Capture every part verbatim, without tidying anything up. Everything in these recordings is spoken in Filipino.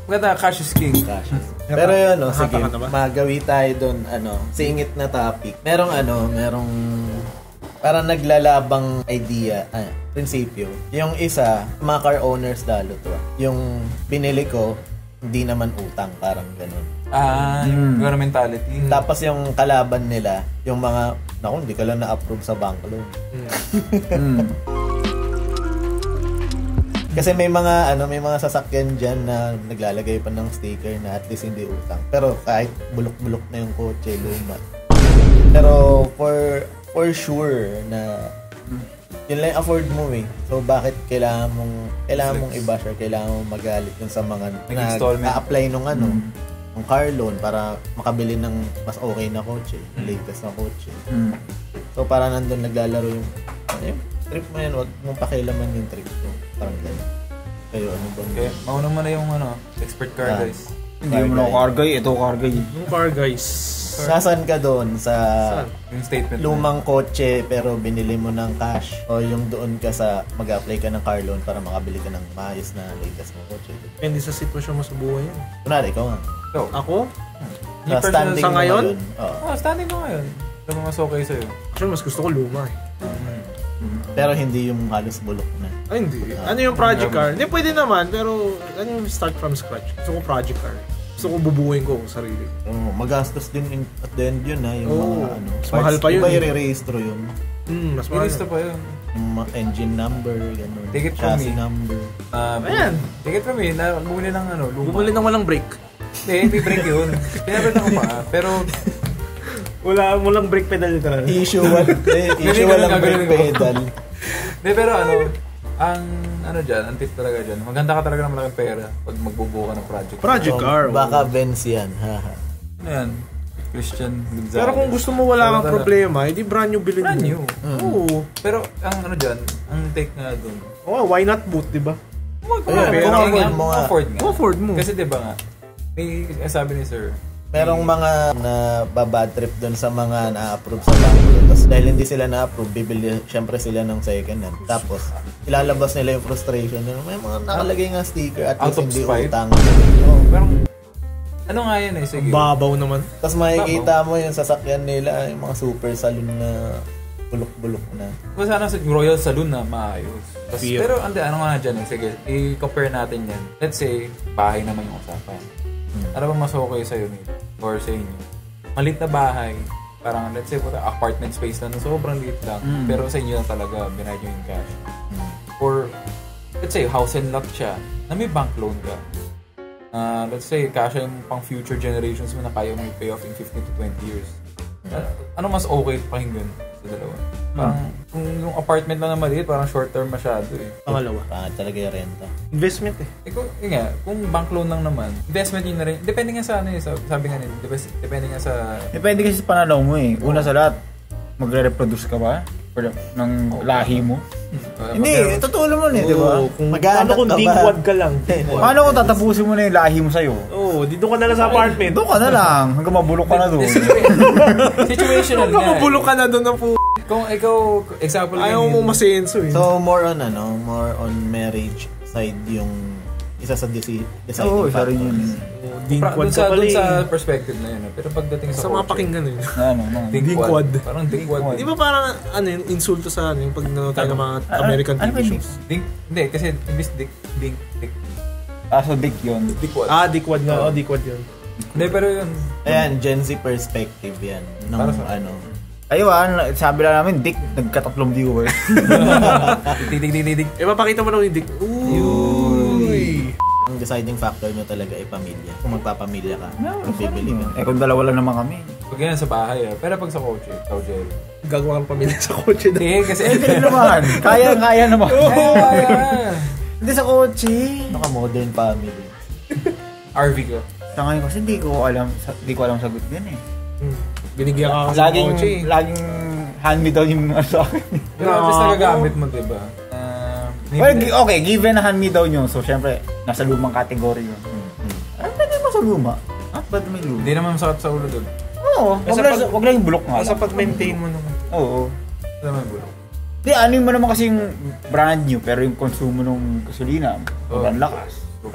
Maganda, cash is king. Cash is king. Pero yun, no, sige, magawi tayo doon, ano, singit na topic. Merong ano, merong parang naglalabang idea, ah, prinsipyo. Yung isa, mga car owners lalo to. Yung binili ko, hindi naman utang, parang ganun. Ah, yung mm. mentality. Tapos yung kalaban nila, yung mga, naku, hindi ka lang na-approve sa bank loan. Mm. Kasi may mga ano, may mga sasakyan diyan na naglalagay pa ng sticker na at least hindi utang. Pero kahit bulok-bulok na yung kotse, luma. Pero for for sure na yun lang afford mo eh. So bakit kailangan mong kailangan mong i-bash or kailangan mong magalit dun sa mga nag-a-apply nung ano, mm. ng car loan para makabili ng mas okay na kotse, mm. latest na kotse. Mm. So para nandun naglalaro yung ano, trip mo yan, wag mong pakialaman yung trip mo. Parang gano'n. Kayo, ano ba? Okay, mauna mo na yung ano, expert car ah. guys. Hindi mo na car guy, ito car guy. Yung car guys. Nasaan ka doon? Sa yung statement lumang na. Kotse pero binili mo ng cash? O yung doon ka sa mag-apply ka ng car loan para makabili ka ng maayos na latest na kotse? Depende sa sitwasyon mo sa buhay yan. Kunwari, ikaw nga. So, ako? Hmm. Sa standing sa ngayon? Oh. oh, standing mo ngayon. Ito mas okay sa'yo. Actually, mas gusto ko luma eh. Mm-hmm. Pero hindi yung halos bulok na. Ay, hindi. Uh, ano yung project car? Hindi, pwede naman. Pero ano yung start from scratch? Gusto ko project car. Gusto ko bubuuin ko kung sarili. Oh, magastos din in, at the end yun ha. Yung oh, mga ano. Mas mahal pa yun. Iba i-re-registro yun. Hmm, mas mahal. I-registro pa yun. Yung engine number, gano'n. Take it from me. Number. Uh, Ayan. Take it from me. Na, bumili ng ano, luma. Bumili ng walang brake. Hindi, may brake yun. Pinabit ako pa. Pero wala mo lang brake pedal dito na. Issue wala. Issue walang brake pedal. Hindi, pero ano, ang ano dyan, ang tip talaga dyan, maganda ka talaga ng malaking pera pag magbubuo ka ng project. Project so, car. Baka Benz yan. Ano yan? Christian Gonzalez. Pero kung gusto mo wala kang problema, edi brand new bilhin mo. Brand new. Mm. Oo. Pero ang ano dyan, ang take nga dun. Oh, why not boot, di ba? Kung afford mo nga. Afford mo. Kasi di ba nga, may sabi ni sir, merong mga na babad trip doon sa mga na-approve sa banko. Tapos dahil hindi sila na-approve, bibili syempre sila ng second hand. Tapos ilalabas nila yung frustration. May mga nakalagay nga sticker at least hindi utang. Oh, pero ano nga yan eh, sige. Babaw naman. Tapos makikita mo yung sasakyan nila, yung mga super saloon na bulok-bulok na. Kung sana sa Royal Saloon na maayos. Tas, pero ande, ano nga dyan eh, sige, i-compare natin yan. Let's say, bahay naman yung usapan. Hmm. Ano bang mas okay sa'yo nito? Or sa inyo? Malit na bahay, parang let's say puta, apartment space na sobrang liit lang, mm. pero sa inyo lang talaga binayad nyo yung cash. Mm. Or let's say house and lot siya na may bank loan ka. Uh, let's say cash yung pang future generations mo na kaya mo i-pay off in fifteen to twenty years. Uh, ano mas okay pakinggan sa dalawa? Parang hmm. kung yung apartment lang na maliit, parang short term masyado eh. Pangalawa. Pangat talaga yung renta. Investment eh. Eh kung, yun nga, kung bank loan lang naman, investment yun na rin. Depende nga sa ano eh, sabi nga nila. Depende nga sa... Depende kasi sa pananaw mo eh. Una sa lahat, magre-reproduce ka ba? Or ng oh, lahi mo? Uh, Hindi, totoo naman eh, oh, di ba? Paano kung dingwad ka lang? Paano kung tatapusin mo na yung lahi mo sa'yo? Oo, oh, dito ka na lang sa apartment. Doon ka na lang, hanggang mabulok ka na doon. Situational nga. Hanggang mabulok ka na doon ng po... Kung ikaw, example ayaw mo masenso eh. So, more on ano, more on marriage side yung isa sa deci- deciding oh, factors. Yun. Dingkwad ka pala eh. Sa perspective na yun. Pero pagdating sa sa mga pakinggan eh. Ano, ano. Dingkwad. Parang dingkwad. Di ba parang ano yun, insulto sa ano yung pag nanonood tayo ng mga American T V shows? Ding, hindi, kasi imbis dik, ding, dik. Ah, so dik yun. Dikwad. Ah, dikwad nga. Oh, dikwad yun. Hindi, pero yun. Ayan, Gen Z perspective yan. Nung ano. Ayun, sabi lang namin, dik, nagkatatlong viewers. Dik, dik, dik, dik. Eh, mapakita mo na yung dik. Uy! Ang deciding factor nyo talaga ay pamilya. Kung magpapamilya ka, no, bibili ka. Eh, kung dalawa lang naman kami. Pag yan sa bahay ah. Pero pag sa kotse, ikaw, Jerry. Gagawa kang pamilya sa kotse. Hindi, kasi... Hindi naman. Kaya, kaya naman. Kaya, hindi sa kotse. Naka-modern family. R V ka. Sa ngayon kasi hindi ko alam, hindi ko alam sagot yan eh. Hmm. Binigyan ka kasi laging, ng kotse. Laging hand me down yung mga sa akin. Pero at least nagagamit mo, diba? Uh, well, okay, given na hand me down yun. So, syempre, nasa lumang category yun. Hmm. Ano pwede mo sa luma? Ah, ba't may luma? Hindi naman masakit sa ulo doon. Oo, wag lang, pag, wag lang yung bulok nga. Sa pag-maintain mo naman. Oo. Wala naman yung bulok. Hindi, ano yung mo naman kasi yung brand new, pero yung konsumo ng gasolina, oh, ang lakas. Opo.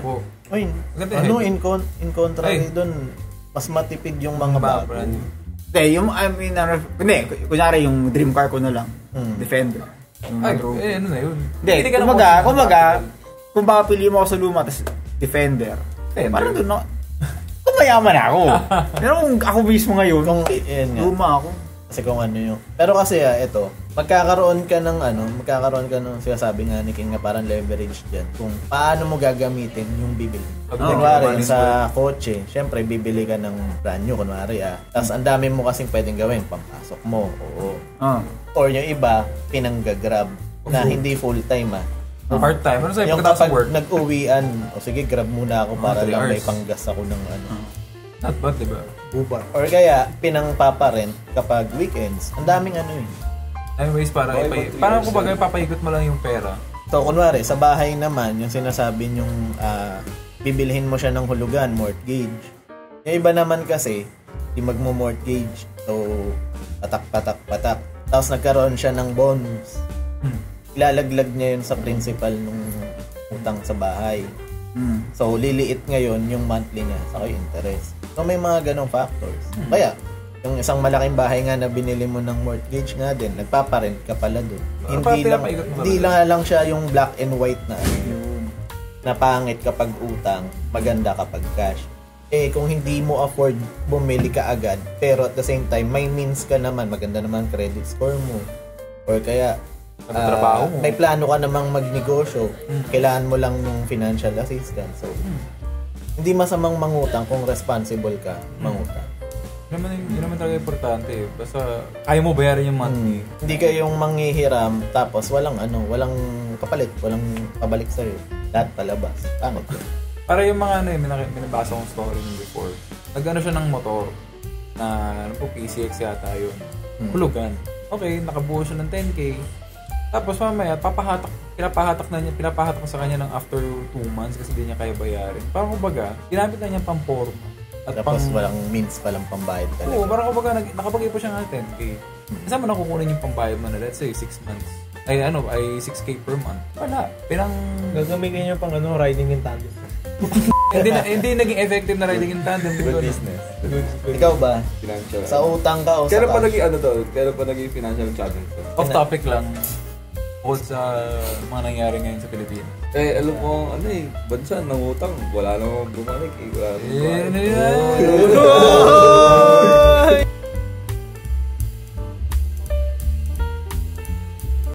Uy, Ganda ano, heavy. in, con in contrary Ay. doon, mas matipid yung mga bago. brand. Hindi, yung, I mean, ano, hindi, kunyari yung dream car ko na lang, Hmm. Defender. Yung Ay, Land Rover. eh, ano na yun? Hindi, ka na kumbaga, kung- kumbaga, kung baka piliin mo ako sa luma, tapos Defender. Defender. Parang doon na, kung mayaman ako. Pero kung ako mismo ngayon, Kung, yan nga. luma ako. Kasi kung ano yung... Pero kasi ah, ito, magkakaroon ka ng ano, magkakaroon ka ng sinasabi nga ni King na parang leverage dyan. Kung paano mo gagamitin yung bibili. Pag Oh, nag- kunwari, sa kotse, syempre bibili ka ng brand new, kunwari ah. Tapos ang dami mo kasing pwedeng gawin, pampasok mo, oo. Ah. Or yung iba, pinanggagrab na Oo. hindi full-time ah. Part-time. Ano sa'yo? Yung Pagkatapos kapag sa work? nag-uwian, o sige, grab muna ako para three lang may hours. panggas ako ng ano. Not bad, diba? Bubar. Or kaya, pinangpaparent kapag weekends. Ang daming ano eh. Anyways, parang Okay, ipay... but three Parang years kumbaga, na. ipapaikot mo lang yung pera. So, kunwari, sa bahay naman, yung sinasabi yung ah, bibilhin mo siya ng hulugan, mortgage. Yung iba naman kasi, di magmo-mortgage. So, patak, patak, patak. Tapos nagkaroon siya ng bonus. Hmm. Ilalaglag niya yun sa principal ng utang sa bahay. Hmm. So, liliit ngayon yung monthly niya sa yung interest. So, may mga ganong factors. Kaya, yung isang malaking bahay nga na binili mo ng mortgage nga din, nagpaparent ka pala doon. Ah, Hindi parang lang, pinapaikot mo hindi talaga. lang lang siya yung black and white na ano, na pangit kapag utang, maganda kapag cash. Eh, kung hindi mo afford, bumili ka agad, pero at the same time, may means ka naman, maganda naman credit score mo. Or kaya, Ang ah, trabaho mo. may plano ka namang magnegosyo, Mm. kailangan mo lang ng financial assistance. So, hindi masamang mangutang kung responsible ka mangutang. Yun naman, yun naman talaga importante eh. Basta kaya mo bayaran yung monthly. Hmm. Hindi kayong manghihiram tapos walang ano, walang kapalit, walang pabalik sa'yo. Lahat palabas. Pangit yun. Para yung mga ano eh, may nak- may nabasa kong story nung before. Nag-ano siya ng motor na ano po, P C X yata yun. Hmm. Hulugan. Okay, nakabuo siya ng ten K. Tapos mamaya, papahatak, pinapahatak na niya, pinapahatak sa kanya ng after two months kasi hindi niya kaya bayarin. Parang kumbaga, ginamit na niya pang forma. At Tapos pang, walang means palang pambayad talaga. Oo, parang kumbaga, nag- nakapag-ipo siya ng ten K. Saan mo nakukunin yung pambayad mo na, let's say, six months? Ay, ano, ay six K per month? Wala. Pinang, Gagamitin niyo pang ano, riding in tandem. hindi, na, hindi naging effective na riding in tandem. Good business. Ikaw ba? Financial. Sa utang ka o sa Kailan pa cash? naging ano to? Kailan pa naging financial challenge to? Off topic lang. Bukod sa mga nangyari ngayon sa Pilipinas. Eh, alam mo, ano eh, bansa, nangutang. Wala namang bumalik eh. Wala namang Eh, ano bumalik. yan?